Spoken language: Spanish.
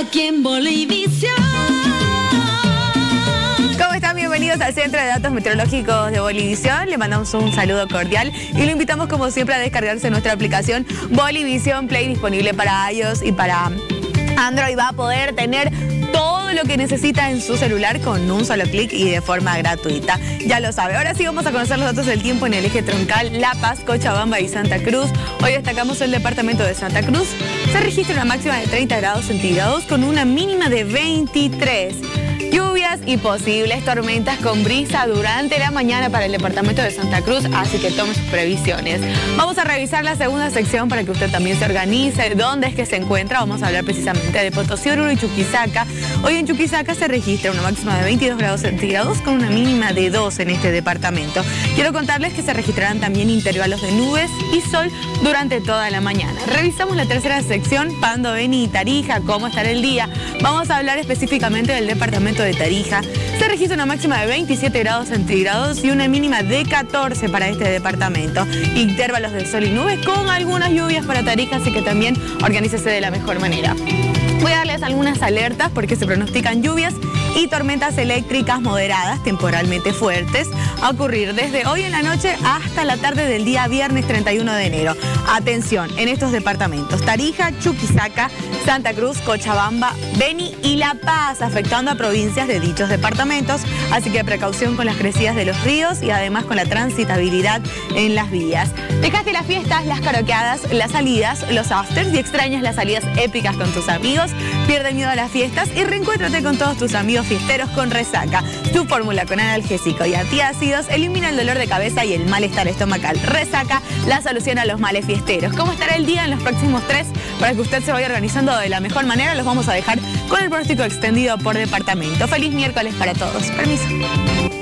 aquí en Bolivisión. ¿Cómo están? Bienvenidos al Centro de Datos Meteorológicos de Bolivisión. Le mandamos un saludo cordial y lo invitamos como siempre a descargarse nuestra aplicación Bolivisión Play, disponible para iOS y para Android. Va a poder tener todo lo que necesita en su celular con un solo clic y de forma gratuita. Ya lo sabe. Ahora sí vamos a conocer los datos del tiempo en el eje troncal La Paz, Cochabamba y Santa Cruz. Hoy destacamos el departamento de Santa Cruz. Se registra una máxima de 30 grados centígrados con una mínima de 23. Lluvias y posibles tormentas con brisa durante la mañana para el departamento de Santa Cruz, así que tome sus previsiones. Vamos a revisar la segunda sección para que usted también se organice dónde es que se encuentra. Vamos a hablar precisamente de Potosí, Oruro y Chuquisaca. Hoy en Chuquisaca se registra una máxima de 22 grados centígrados con una mínima de 2 en este departamento. Quiero contarles que se registrarán también intervalos de nubes y sol durante toda la mañana. Revisamos la tercera sección, Pando, Beni y Tarija, cómo estará el día. Vamos a hablar específicamente del departamento de Tarija. Se registra una máxima de 27 grados centígrados y una mínima de 14 para este departamento. Intervalos de sol y nubes con algunas lluvias para Tarija, así que también organícese de la mejor manera. Voy a darles algunas alertas porque se pronostican lluvias y tormentas eléctricas moderadas, temporalmente fuertes, a ocurrir desde hoy en la noche hasta la tarde del día viernes 31 de enero. Atención, en estos departamentos: Tarija, Chuquisaca, Santa Cruz, Cochabamba, Beni y La Paz, afectando a provincias de dichos departamentos, así que precaución con las crecidas de los ríos y además con la transitabilidad en las vías. Dejaste las fiestas, las karaokeadas, las salidas, los afters y extrañas las salidas épicas con tus amigos. Pierde miedo a las fiestas y reencuéntrate con todos tus amigos fiesteros con Resaca. Tu fórmula con analgésico y antiácidos elimina el dolor de cabeza y el malestar estomacal. Resaca, la solución a los males fiesteros. ¿Cómo estará el día en los próximos 3? Para que usted se vaya organizando de la mejor manera, los vamos a dejar con el pronóstico extendido por departamento. Feliz miércoles para todos. Permiso.